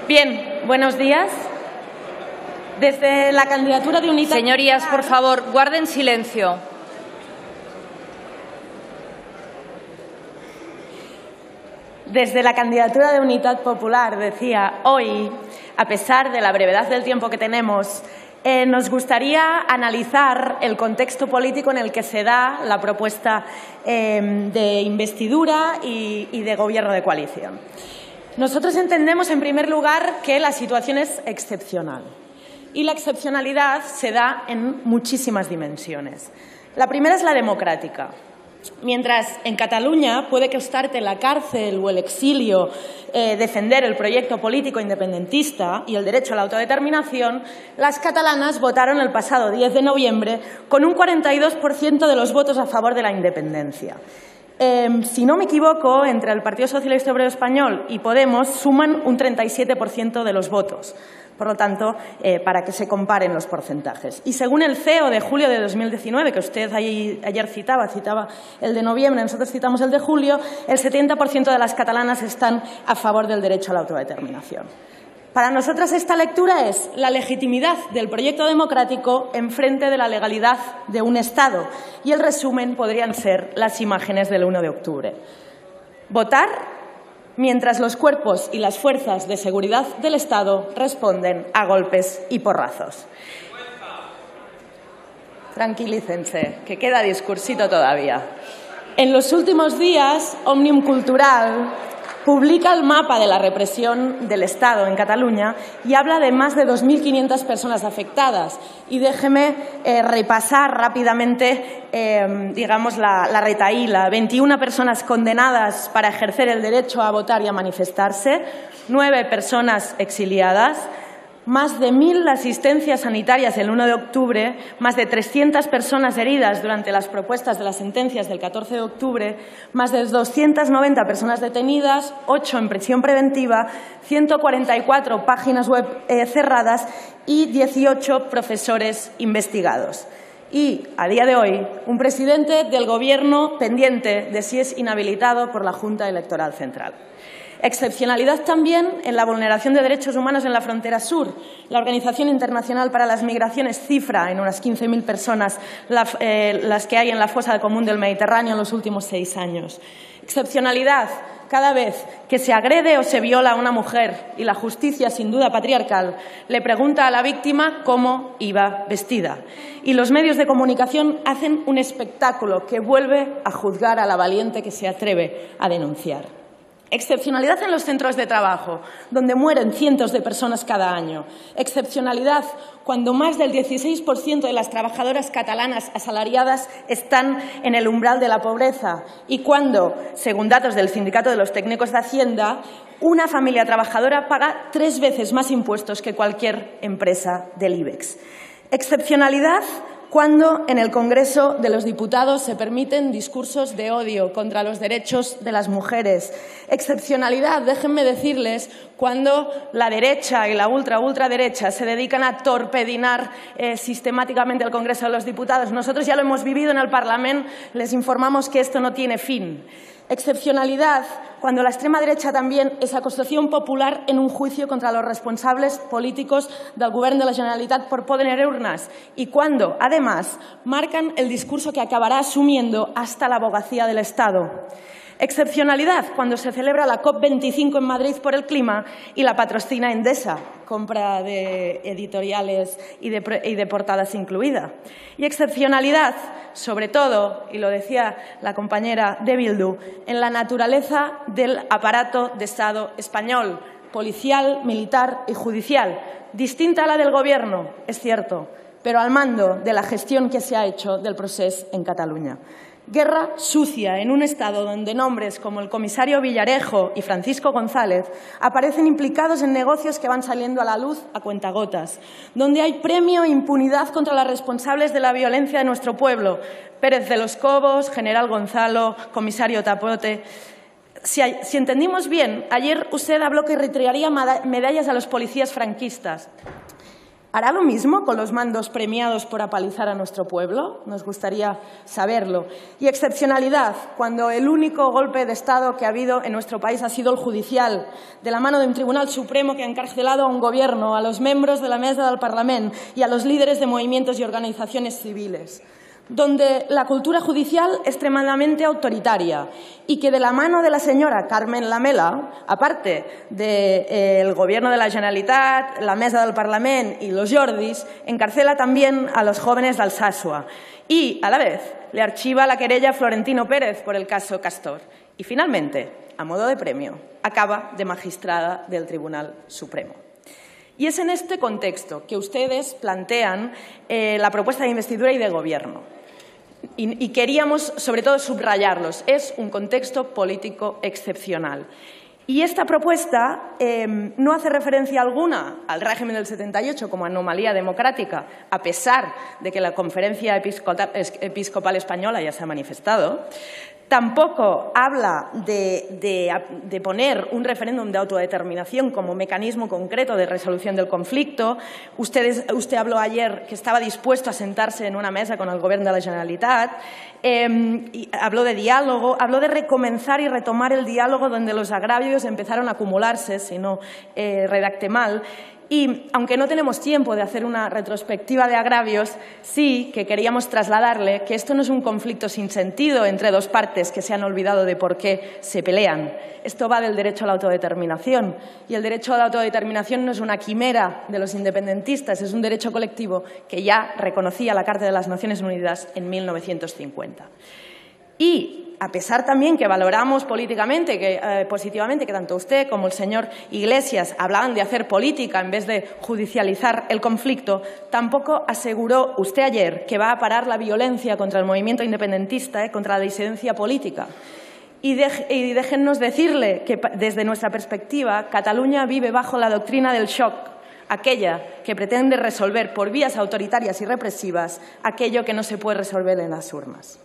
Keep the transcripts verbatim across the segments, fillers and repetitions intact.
Bien, buenos días. Desde la candidatura de Unitat... Señorías, por favor, guarden silencio. Desde la candidatura de Unitat Popular, decía, hoy, a pesar de la brevedad del tiempo que tenemos, eh, nos gustaría analizar el contexto político en el que se da la propuesta eh, de investidura y, y de gobierno de coalición. Nosotros entendemos, en primer lugar, que la situación es excepcional. Y la excepcionalidad se da en muchísimas dimensiones. La primera es la democrática. Mientras en Cataluña puede costarte la cárcel o el exilio eh, defender el proyecto político independentista y el derecho a la autodeterminación, las catalanas votaron el pasado diez de noviembre con un cuarenta y dos por ciento de los votos a favor de la independencia. Eh, si no me equivoco, entre el Partido Socialista Obrero Español y Podemos suman un treinta y siete por ciento de los votos. Por lo tanto, eh, para que se comparen los porcentajes. Y según el C E O de julio de dos mil diecinueve, que usted ayer citaba, citaba el de noviembre, nosotros citamos el de julio, el setenta por ciento de las catalanas están a favor del derecho a la autodeterminación. Para nosotras esta lectura es la legitimidad del proyecto democrático en frente de la legalidad de un Estado. Y el resumen podrían ser las imágenes del uno de octubre. Votar mientras los cuerpos y las fuerzas de seguridad del Estado responden a golpes y porrazos. Tranquilícense, que queda discursito todavía. En los últimos días, Òmnium Cultural publica el mapa de la represión del Estado en Cataluña y habla de más de dos mil quinientas personas afectadas. Y déjeme eh, repasar rápidamente, eh, digamos, la, la retahíla. veintiuna personas condenadas para ejercer el derecho a votar y a manifestarse, nueve personas exiliadas, más de mil asistencias sanitarias el uno de octubre, más de trescientas personas heridas durante las propuestas de las sentencias del catorce de octubre, más de doscientas noventa personas detenidas, ocho en prisión preventiva, ciento cuarenta y cuatro páginas web eh, cerradas y dieciocho profesores investigados. Y, a día de hoy, un presidente del Gobierno pendiente de si es inhabilitado por la Junta Electoral Central. Excepcionalidad también en la vulneración de derechos humanos en la frontera sur. La Organización Internacional para las Migraciones cifra en unas quince mil personas la, eh, las que hay en la fosa común del Mediterráneo en los últimos seis años. Excepcionalidad cada vez que se agrede o se viola a una mujer y la justicia, sin duda patriarcal, le pregunta a la víctima cómo iba vestida. Y los medios de comunicación hacen un espectáculo que vuelve a juzgar a la valiente que se atreve a denunciar. Excepcionalidad en los centros de trabajo, donde mueren cientos de personas cada año. Excepcionalidad cuando más del dieciséis por ciento de las trabajadoras catalanas asalariadas están en el umbral de la pobreza y cuando, según datos del Sindicato de los Técnicos de Hacienda, una familia trabajadora paga tres veces más impuestos que cualquier empresa del IBEX. Excepcionalidad cuando en el Congreso de los Diputados se permiten discursos de odio contra los derechos de las mujeres. Excepcionalidad, déjenme decirles, cuando la derecha y la ultra ultraderecha se dedican a torpedinar eh, sistemáticamente el Congreso de los Diputados. Nosotros ya lo hemos vivido en el Parlamento, les informamos que esto no tiene fin. Excepcionalidad cuando la extrema derecha también es acusación popular en un juicio contra los responsables políticos del Govern de la Generalitat por poner urnas y cuando, además, marcan el discurso que acabará asumiendo hasta la abogacía del Estado. Excepcionalidad cuando se celebra la COP veinticinco en Madrid por el clima y la patrocina Endesa, compra de editoriales y de, y de portadas incluida. Y excepcionalidad, sobre todo, y lo decía la compañera de Bildu, en la naturaleza del aparato de Estado español, policial, militar y judicial, distinta a la del Gobierno, es cierto, pero al mando de la gestión que se ha hecho del procés en Cataluña. Guerra sucia en un Estado donde nombres como el comisario Villarejo y Francisco González aparecen implicados en negocios que van saliendo a la luz a cuentagotas, donde hay premio e impunidad contra los responsables de la violencia de nuestro pueblo, Pérez de los Cobos, General Gonzalo, comisario Tapote. Si, si entendimos bien, ayer usted habló que retiraría medallas a los policías franquistas. ¿Hará lo mismo con los mandos premiados por apalizar a nuestro pueblo? Nos gustaría saberlo. Y excepcionalidad, cuando el único golpe de Estado que ha habido en nuestro país ha sido el judicial, de la mano de un Tribunal Supremo que ha encarcelado a un gobierno, a los miembros de la mesa del Parlament y a los líderes de movimientos y organizaciones civiles, donde la cultura judicial es extremadamente autoritaria y que de la mano de la señora Carmen Lamela, aparte del Gobierno de la Generalitat, la Mesa del Parlament y los Jordis, encarcela también a los jóvenes d'Alsasua y, a la vez, le archiva la querella a Florentino Pérez por el caso Castor. Y, finalmente, a modo de premio, acaba de magistrada del Tribunal Supremo. Y es en este contexto que ustedes plantean eh, la propuesta de investidura y de gobierno. Y, y queríamos, sobre todo, subrayarlos. Es un contexto político excepcional. Y esta propuesta eh, no hace referencia alguna al régimen del setenta y ocho como anomalía democrática, a pesar de que la Conferencia Episcopal Española ya se ha manifestado. Tampoco habla de, de, de poner un referéndum de autodeterminación como mecanismo concreto de resolución del conflicto. Ustedes, usted habló ayer que estaba dispuesto a sentarse en una mesa con el Gobierno de la Generalitat. Eh, y habló de diálogo, habló de recomenzar y retomar el diálogo donde los agravios empezaron a acumularse, si no eh, redacté mal. Y, aunque no tenemos tiempo de hacer una retrospectiva de agravios, sí que queríamos trasladarle que esto no es un conflicto sin sentido entre dos partes que se han olvidado de por qué se pelean. Esto va del derecho a la autodeterminación. Y el derecho a la autodeterminación no es una quimera de los independentistas, es un derecho colectivo que ya reconocía la Carta de las Naciones Unidas en mil novecientos cincuenta. Y, a pesar también que valoramos políticamente, que, eh, positivamente, que tanto usted como el señor Iglesias hablaban de hacer política en vez de judicializar el conflicto, tampoco aseguró usted ayer que va a parar la violencia contra el movimiento independentista, eh, contra la disidencia política. Y, de, y déjennos decirle que, desde nuestra perspectiva, Cataluña vive bajo la doctrina del shock, aquella que pretende resolver por vías autoritarias y represivas aquello que no se puede resolver en las urnas.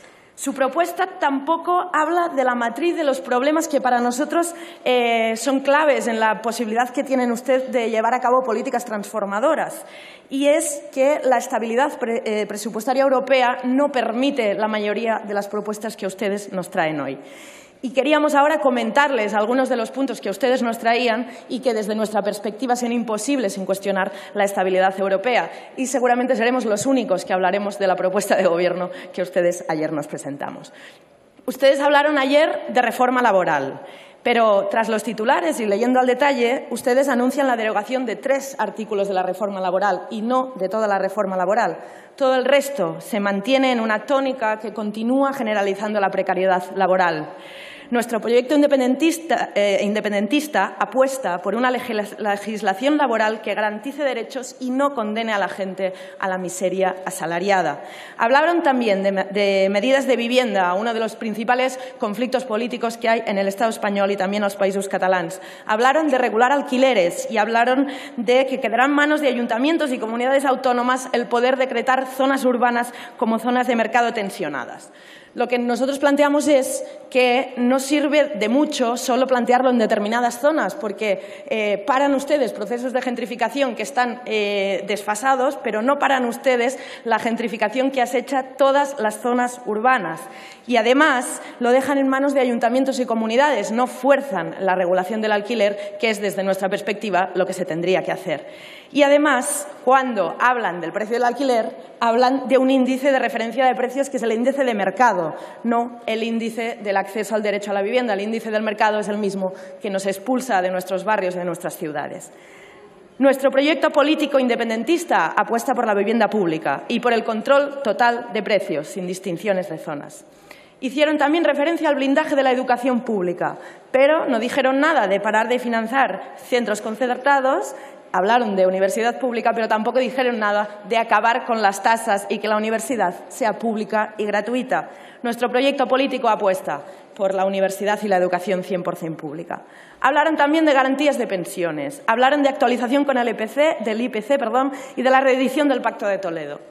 Su propuesta tampoco habla de la matriz de los problemas que para nosotros eh, son claves en la posibilidad que tienen ustedes de llevar a cabo políticas transformadoras. Y es que la estabilidad pre, eh, presupuestaria europea no permite la mayoría de las propuestas que ustedes nos traen hoy. Y queríamos ahora comentarles algunos de los puntos que ustedes nos traían y que desde nuestra perspectiva son imposibles sin cuestionar la estabilidad europea. Y seguramente seremos los únicos que hablaremos de la propuesta de gobierno que ustedes ayer nos presentamos. Ustedes hablaron ayer de reforma laboral, pero tras los titulares y leyendo al detalle, ustedes anuncian la derogación de tres artículos de la reforma laboral y no de toda la reforma laboral. Todo el resto se mantiene en una tónica que continúa generalizando la precariedad laboral. Nuestro proyecto independentista, eh, independentista apuesta por una legislación laboral que garantice derechos y no condene a la gente a la miseria asalariada. Hablaron también de, de medidas de vivienda, uno de los principales conflictos políticos que hay en el Estado español y también en los Països Catalans. Hablaron de regular alquileres y hablaron de que quedará en manos de ayuntamientos y comunidades autónomas el poder decretar zonas urbanas como zonas de mercado tensionadas. Lo que nosotros planteamos es que no sirve de mucho solo plantearlo en determinadas zonas, porque eh, paran ustedes procesos de gentrificación que están eh, desfasados, pero no paran ustedes la gentrificación que acecha todas las zonas urbanas. Y además lo dejan en manos de ayuntamientos y comunidades, no fuerzan la regulación del alquiler, que es desde nuestra perspectiva lo que se tendría que hacer. Y además, cuando hablan del precio del alquiler, hablan de un índice de referencia de precios que es el índice de mercado, no el índice del acceso al derecho a la vivienda. El índice del mercado es el mismo que nos expulsa de nuestros barrios y de nuestras ciudades. Nuestro proyecto político independentista apuesta por la vivienda pública y por el control total de precios, sin distinciones de zonas. Hicieron también referencia al blindaje de la educación pública, pero no dijeron nada de parar de financiar centros concertados. Hablaron de universidad pública, pero tampoco dijeron nada de acabar con las tasas y que la universidad sea pública y gratuita. Nuestro proyecto político apuesta por la universidad y la educación cien por cien pública. Hablaron también de garantías de pensiones, hablaron de actualización con el I P C, del I P C perdón, y de la reedición del Pacto de Toledo.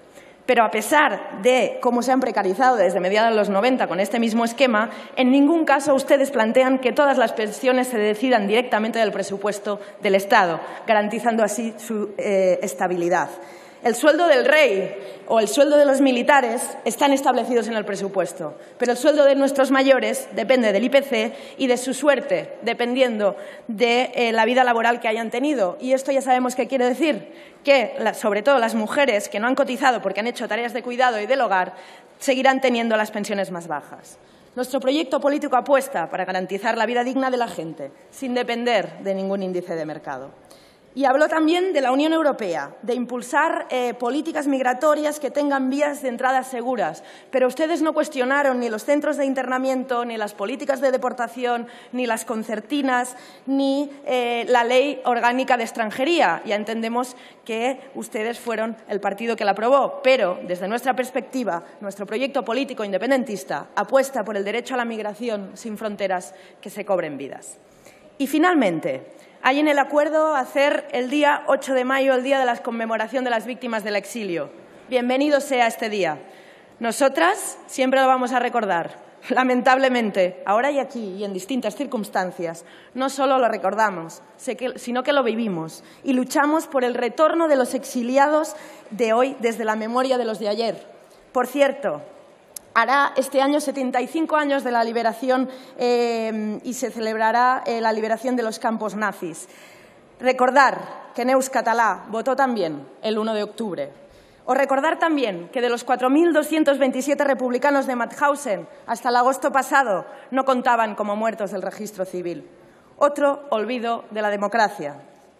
Pero a pesar de cómo se han precarizado desde mediados de los noventa con este mismo esquema, en ningún caso ustedes plantean que todas las pensiones se decidan directamente del presupuesto del Estado, garantizando así su eh, estabilidad. El sueldo del rey o el sueldo de los militares están establecidos en el presupuesto, pero el sueldo de nuestros mayores depende del I P C y de su suerte, dependiendo de eh, la vida laboral que hayan tenido. Y esto ya sabemos qué quiere decir, que sobre todo las mujeres que no han cotizado porque han hecho tareas de cuidado y del hogar seguirán teniendo las pensiones más bajas. Nuestro proyecto político apuesta para garantizar la vida digna de la gente, sin depender de ningún índice de mercado. Y habló también de la Unión Europea, de impulsar eh, políticas migratorias que tengan vías de entrada seguras. Pero ustedes no cuestionaron ni los centros de internamiento, ni las políticas de deportación, ni las concertinas, ni eh, la Ley Orgánica de Extranjería. Ya entendemos que ustedes fueron el partido que la aprobó, pero desde nuestra perspectiva, nuestro proyecto político independentista apuesta por el derecho a la migración sin fronteras que se cobren vidas. Y finalmente, hay en el acuerdo hacer el día ocho de mayo el día de la conmemoración de las víctimas del exilio. Bienvenido sea este día. Nosotras siempre lo vamos a recordar. Lamentablemente, ahora y aquí y en distintas circunstancias, no solo lo recordamos, sino que lo vivimos y luchamos por el retorno de los exiliados de hoy desde la memoria de los de ayer. Por cierto, hará este año setenta y cinco años de la liberación eh, y se celebrará eh, la liberación de los campos nazis. Recordar que Neus Català votó también el uno de octubre. O recordar también que de los cuatro mil doscientos veintisiete republicanos de Mauthausen hasta el agosto pasado no contaban como muertos del registro civil. Otro olvido de la democracia.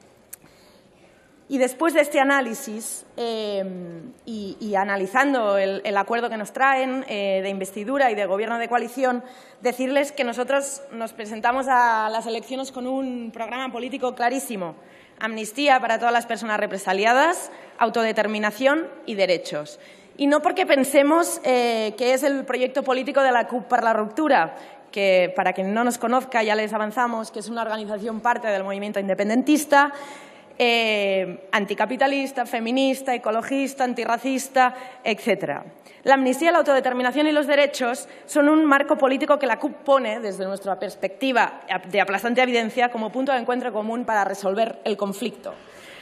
Y después de este análisis eh, y, y analizando el, el acuerdo que nos traen eh, de investidura y de gobierno de coalición, decirles que nosotros nos presentamos a las elecciones con un programa político clarísimo: amnistía para todas las personas represaliadas, autodeterminación y derechos. Y no porque pensemos eh, que es el proyecto político de la C U P per la Ruptura, que para quien no nos conozca ya les avanzamos que es una organización parte del movimiento independentista, Eh, anticapitalista, feminista, ecologista, antirracista, etcétera. La amnistía, la autodeterminación y los derechos son un marco político que la C U P pone, desde nuestra perspectiva de aplastante evidencia, como punto de encuentro común para resolver el conflicto.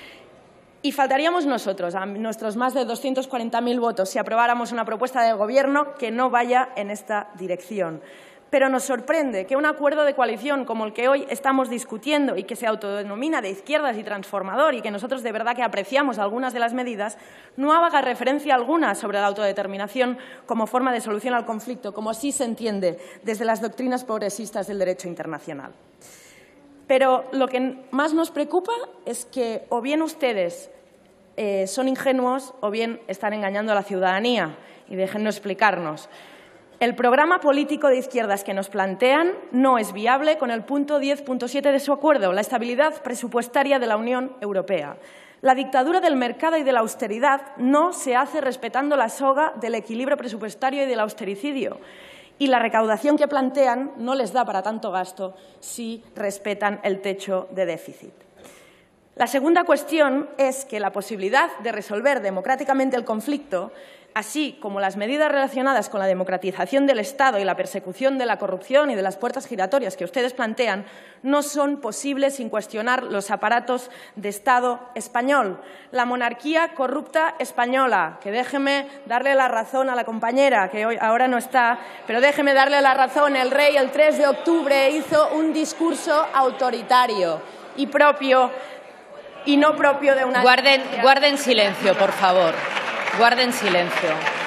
Y faltaríamos nosotros, a nuestros más de doscientos cuarenta mil votos, si aprobáramos una propuesta del Gobierno que no vaya en esta dirección. Pero nos sorprende que un acuerdo de coalición como el que hoy estamos discutiendo y que se autodenomina de izquierdas y transformador y que nosotros de verdad que apreciamos algunas de las medidas, no haga referencia alguna sobre la autodeterminación como forma de solución al conflicto, como así se entiende desde las doctrinas progresistas del derecho internacional. Pero lo que más nos preocupa es que o bien ustedes eh, son ingenuos o bien están engañando a la ciudadanía. Y déjennos explicarnos. El programa político de izquierdas que nos plantean no es viable con el punto diez punto siete de su acuerdo, la estabilidad presupuestaria de la Unión Europea. La dictadura del mercado y de la austeridad no se hace respetando la soga del equilibrio presupuestario y del austericidio. Y la recaudación que plantean no les da para tanto gasto si respetan el techo de déficit. La segunda cuestión es que la posibilidad de resolver democráticamente el conflicto, así como las medidas relacionadas con la democratización del Estado y la persecución de la corrupción y de las puertas giratorias que ustedes plantean, no son posibles sin cuestionar los aparatos de Estado español. La monarquía corrupta española, que déjeme darle la razón a la compañera, que hoy, ahora no está, pero déjeme darle la razón, el rey el tres de octubre hizo un discurso autoritario y propio y no propio de una... Guarden, guarden silencio, por favor. Guarden silencio.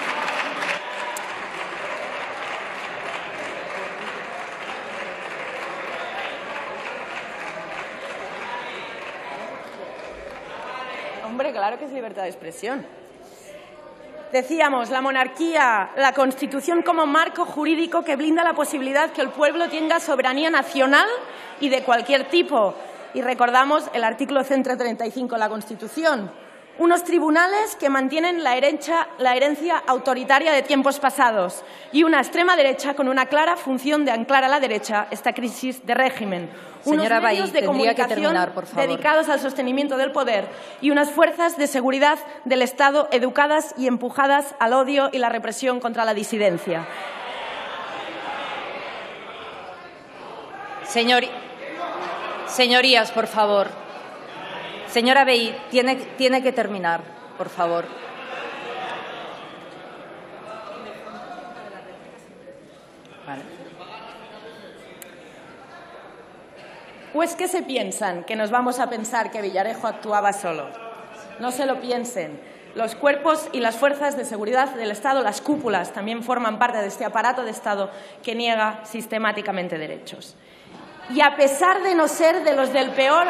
Hombre, claro que es libertad de expresión. Decíamos, la monarquía, la Constitución como marco jurídico que blinda la posibilidad que el pueblo tenga soberanía nacional y de cualquier tipo. Y recordamos el artículo ciento treinta y cinco de la Constitución. Unos tribunales que mantienen la herencia, la herencia autoritaria de tiempos pasados y una extrema derecha con una clara función de anclar a la derecha esta crisis de régimen. Señora Unos medios Bahí, de comunicación que terminar, por favor. dedicados al sostenimiento del poder y unas fuerzas de seguridad del Estado educadas y empujadas al odio y la represión contra la disidencia. Señor... Señorías, por favor. Señora Bahí, tiene, tiene que terminar, por favor. Vale. ¿O es que se piensan que nos vamos a pensar que Villarejo actuaba solo? No se lo piensen. Los cuerpos y las fuerzas de seguridad del Estado, las cúpulas, también forman parte de este aparato de Estado que niega sistemáticamente derechos. Y a pesar de no ser de los del peor...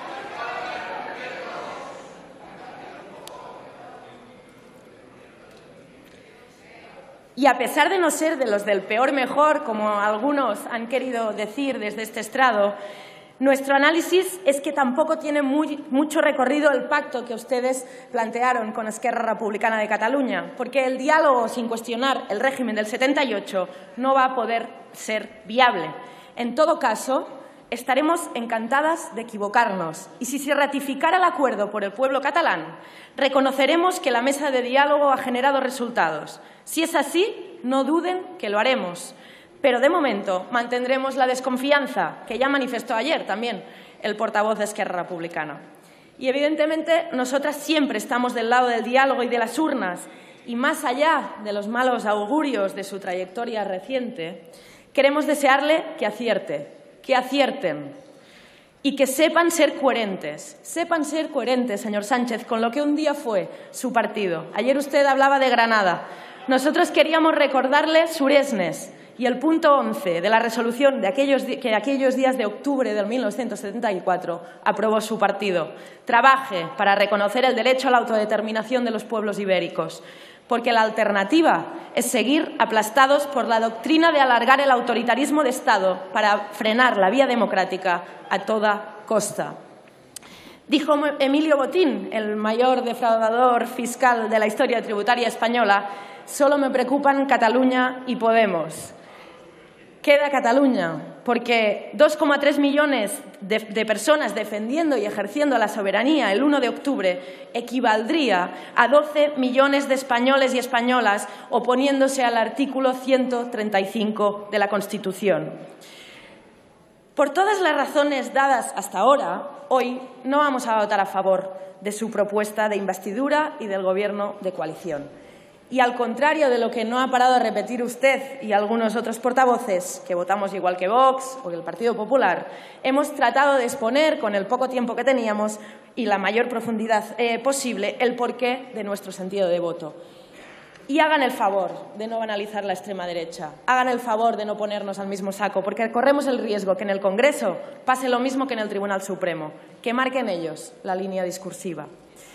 Y a pesar de no ser de los del peor mejor, como algunos han querido decir desde este estrado, nuestro análisis es que tampoco tiene muy, mucho recorrido el pacto que ustedes plantearon con Esquerra Republicana de Cataluña, porque el diálogo sin cuestionar el régimen del setenta y ocho no va a poder ser viable. En todo caso, estaremos encantadas de equivocarnos y si se ratificara el acuerdo por el pueblo catalán, reconoceremos que la mesa de diálogo ha generado resultados. Si es así, no duden que lo haremos. Pero, de momento, mantendremos la desconfianza que ya manifestó ayer también el portavoz de Esquerra Republicana. Y, evidentemente, nosotras siempre estamos del lado del diálogo y de las urnas y, más allá de los malos augurios de su trayectoria reciente, queremos desearle que acierte, que acierten y que sepan ser coherentes. Sepan ser coherentes, señor Sánchez, con lo que un día fue su partido. Ayer usted hablaba de Granada. Nosotros queríamos recordarle Suresnes y el punto once de la resolución de aquellos, que aquellos días de octubre de mil novecientos setenta y cuatro aprobó su partido. Trabaje para reconocer el derecho a la autodeterminación de los pueblos ibéricos, porque la alternativa es seguir aplastados por la doctrina de alargar el autoritarismo de Estado para frenar la vía democrática a toda costa. Dijo Emilio Botín, el mayor defraudador fiscal de la historia tributaria española: solo me preocupan Cataluña y Podemos. Queda Cataluña, porque dos coma tres millones de, de personas defendiendo y ejerciendo la soberanía el uno de octubre equivaldría a doce millones de españoles y españolas oponiéndose al artículo ciento treinta y cinco de la Constitución. Por todas las razones dadas hasta ahora, hoy no vamos a votar a favor de su propuesta de investidura y del Gobierno de coalición. Y al contrario de lo que no ha parado de repetir usted y algunos otros portavoces, que votamos igual que Vox o que el Partido Popular, hemos tratado de exponer con el poco tiempo que teníamos y la mayor profundidad eh, posible el porqué de nuestro sentido de voto. Y hagan el favor de no banalizar la extrema derecha, hagan el favor de no ponernos al mismo saco, porque corremos el riesgo que en el Congreso pase lo mismo que en el Tribunal Supremo, que marquen ellos la línea discursiva.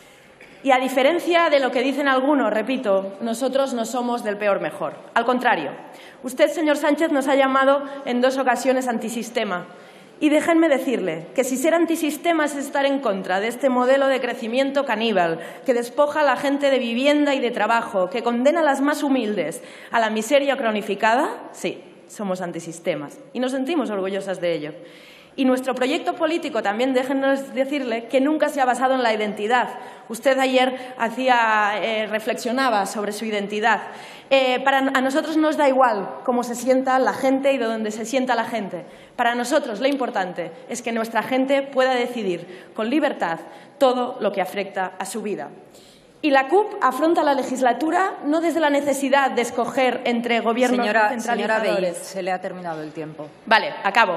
Y a diferencia de lo que dicen algunos, repito, nosotros no somos del peor mejor. Al contrario, usted, señor Sánchez, nos ha llamado en dos ocasiones antisistema. Y déjenme decirle que si ser antisistema es estar en contra de este modelo de crecimiento caníbal, que despoja a la gente de vivienda y de trabajo, que condena a las más humildes a la miseria cronificada, sí, somos antisistemas y nos sentimos orgullosas de ello. Y nuestro proyecto político, también déjenos decirle, que nunca se ha basado en la identidad. Usted ayer hacía, eh, reflexionaba sobre su identidad. Eh, para, a nosotros nos da igual cómo se sienta la gente y de dónde se sienta la gente. Para nosotros lo importante es que nuestra gente pueda decidir con libertad todo lo que afecta a su vida. Y la C U P afronta la legislatura no desde la necesidad de escoger entre gobiernos señora, centralizadores. Señora Bahí, se le ha terminado el tiempo. Vale, acabo.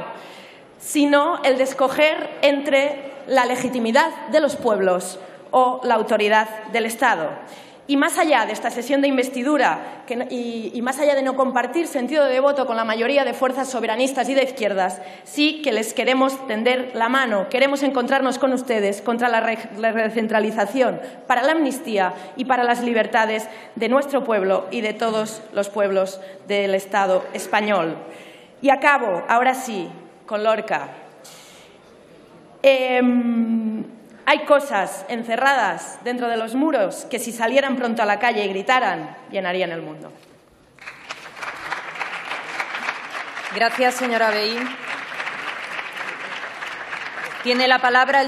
Sino el de escoger entre la legitimidad de los pueblos o la autoridad del Estado. Y más allá de esta sesión de investidura que, y, y más allá de no compartir sentido de voto con la mayoría de fuerzas soberanistas y de izquierdas, sí que les queremos tender la mano, queremos encontrarnos con ustedes contra la, re, la recentralización, para la amnistía y para las libertades de nuestro pueblo y de todos los pueblos del Estado español. Y acabo, ahora sí, con Lorca. Eh, Hay cosas encerradas dentro de los muros que si salieran pronto a la calle y gritaran, llenarían el mundo. Gracias, señora Vehí. Tiene la palabra el